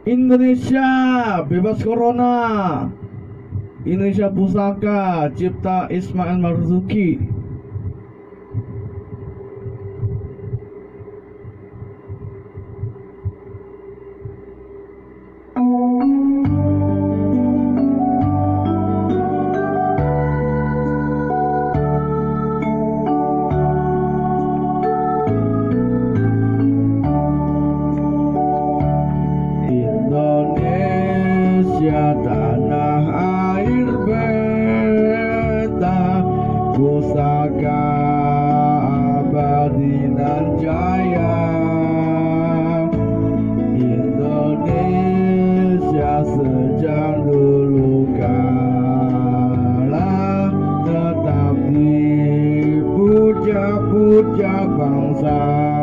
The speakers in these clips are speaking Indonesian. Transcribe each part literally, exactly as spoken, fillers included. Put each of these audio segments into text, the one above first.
Indonesia bebas corona. Indonesia Pusaka Cipta Ismail Marzuki. Indonesia tanah air beta, pusaka abadi dan jaya. Indonesia sejak dulu kala tetap dipuja-puja bangsa.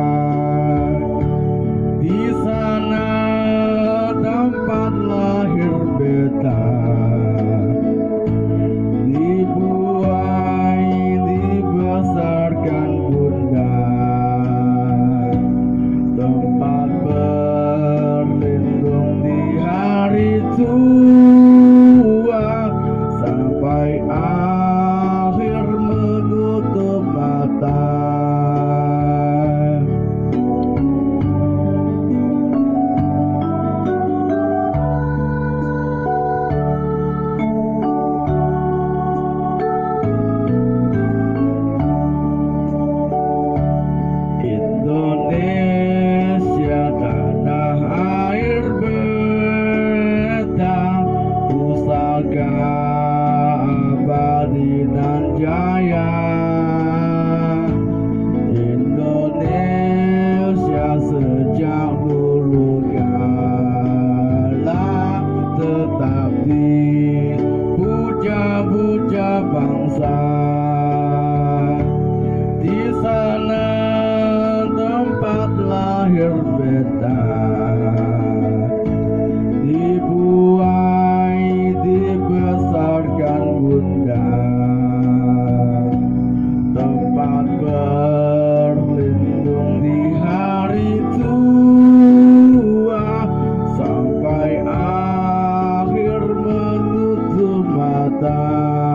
Di sana tempat lahir beta, dibuai dibesarkan bunda, tempat berlindung di hari tua sampai akhir menutup mata. Indonesia tanah air beta, pusaka abadi dan jaya. Indonesia sejak dulu kala tetap dipuja-puja bangsa. Di sana tempat lahir beta, dibuai dibesarkan bunda, tempat berlindung di hari tua sampai akhir menutup mata.